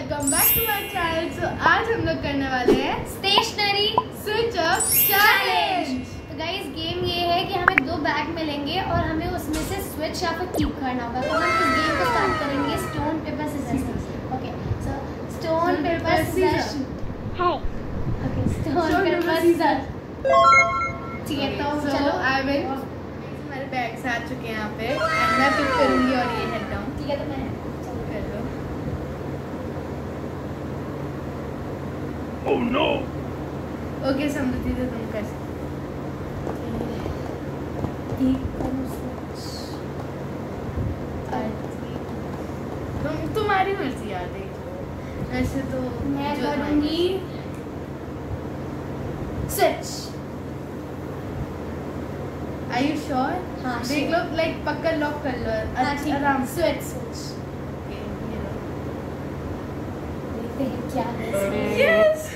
Welcome back to my channel. So आज हम लोग करने वाले हैं स्टेशनरी स्विच अप चैलेंज। तो गाइस गेम ये है कि हमें दो बैग मिलेंगे और हमें उसमें से स्विच या फिर कीप करना होगा। तो हम इस गेम को स्टार्ट करेंगे stone paper scissors. Okay so stone paper scissors. Hi okay stone paper scissors. ठीक है तो चलो आई विल। हमारे बैग्स आ चुके हैं यहाँ पे एंड मैं पिक करूंगी और ये हेड डाउन। ठीक है तो मैं कर लो। Oh no! ओके समझती तो तुम कर सकते। तुम्हारी मर्जी यार, देखो वैसे तो मैं करूंगी स्विच। Are you sure? हाँ, देख लो, लाइक पक्का लॉक कर लो। अच्छा आराम से। स्विच ओके ये लो। देखते हैं क्या है इसमें। यस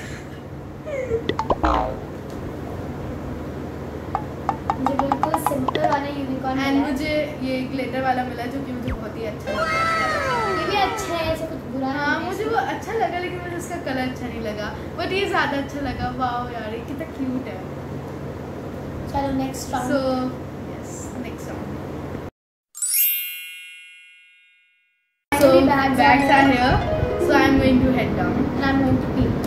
मुझे बिल्कुल सिंपल वाला यूनिकॉर्न एंड मिला है। मुझे ये ग्लिटर वाला मिला जो कि मुझे बहुत ही अच्छा लगा। ये भी अच्छा है, ऐसा कुछ बुरा हाँ नहीं है मुझे वो अच्छा लगा, लेकिन मुझे उसका कलर अच्छा नहीं लगा, बट ये ज़्यादा अच्छा लगा। वाओ यार, ये कितना क्यूट है। चलो next round. So yes, next round. So bags are here. So I'm going to head down. and I'm going to pee.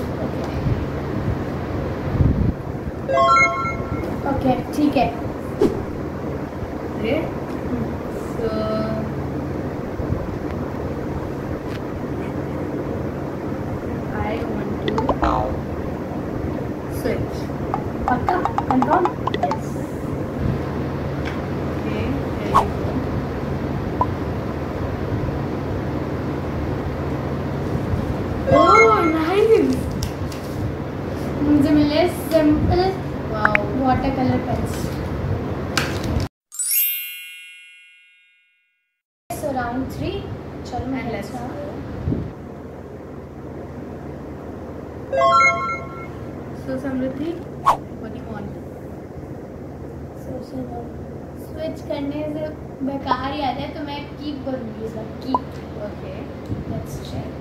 Okay, ठीक है। Okay. So I want to switch. पक्का confirm? Yes. Okay, there you go. Oh, nice. मुझे मिले simple Wow. Water colour pens. So round 3 चलो मैं And let's next go. round। So Samriddhi, what do you want? Switch करने से बेकार ही आता है, तो मैं कीप करूँगी इस बार। कीप। Okay. Let's check.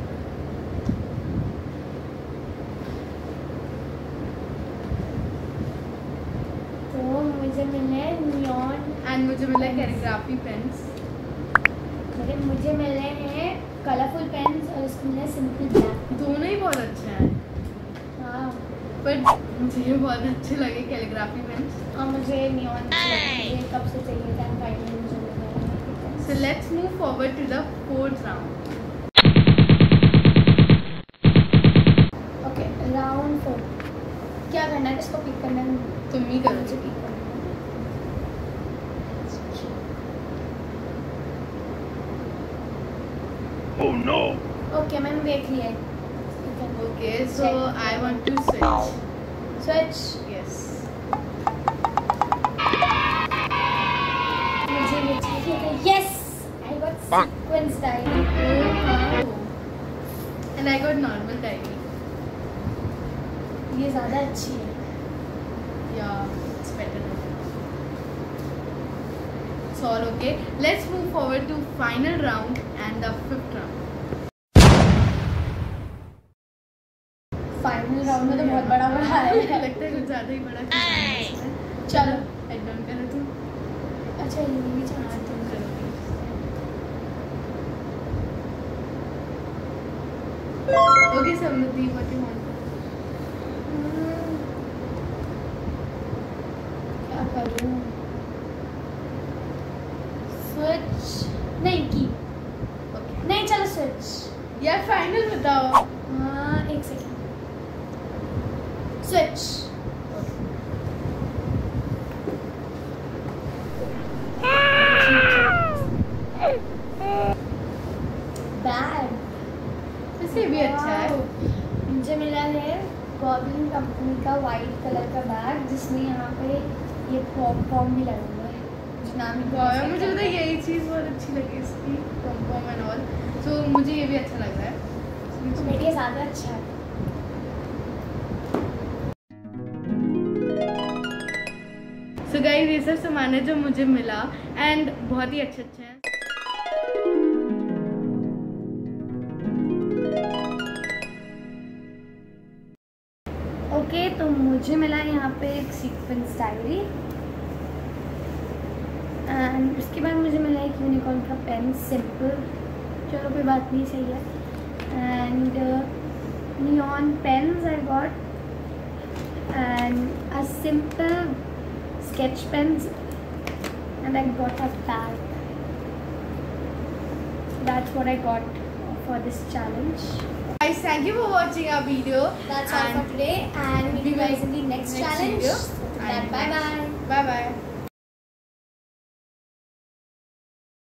तो मुझे मिले नियॉन And मुझे मिला कैलीग्राफी पेन्स। मुझे मिले हैं कलरफुल पेन्स और इसको मिले सिंपल ब्लैक। दोनों ही बहुत अच्छे हैं, हाँ बट मुझे ये बहुत अच्छे लगे कैलीग्राफी पेन्स। और मुझे नियॉन ये कब से चाहिए था, फाइनली मुझे मिला है। So let's move forward to the fourth round. Okay round 4। क्या करना है, किसको पिक करना है? तुम ही करो। मुझे पिक करना है। Oh no! ओके मैंने देख लिया है। Okay, so I want to switch. Switch. Yes. मुझे ये चाहिए था। Yes I got sequence diary. Oh, and I got normal diary. ये ज़्यादा अच्छी है। Yeah, it's better now. It's all okay. Let's move forward to final round and the fifth round. Final round में तो बहुत बड़ा बड़ा है। लगता है कुछ ज़्यादा ही बड़ा है इसमें। चलो हेड डाउन करो तुम। अच्छा ये भी हाँ चला। तुम करोगी। Okay, Samriddhi, what do you want? क्या करूँ? स्विच नहीं की। Okay. नहीं चलो स्विच। यार फाइनल बताओ। हाँ एक सेकेंड। स्विच। बैग इसे भी अच्छा है। मुझे मिला है गॉब्लिन कंपनी का वाइट कलर का बैग, जिसमें यहाँ पे ये पॉम भी लगा हुआ है, जो नाम ही वाह, मुझे पता है यही चीज़ बहुत अच्छी लगी इसकी, पॉम एंड ऑल। तो मुझे ये भी अच्छा लग रहा है। मेरे लिए ज़्यादा अच्छा है। So guys, ये सब सामान है जो मुझे मिला एंड बहुत ही अच्छे हैं। ओके, तो मुझे मिला यहाँ पे एक सीक्वेंस डायरी एंड उसके बाद मुझे मिला एक यूनिकॉर्न का पेन, सिंपल, चलो कोई बात नहीं, सही है। And neon pens I got and a simple sketch pens and I got a bag. That's what I got for this challenge. Guys, thank you for watching our video. That's all for today and we'll see you guys in the next challenge. Video. Bye bye. Bye bye.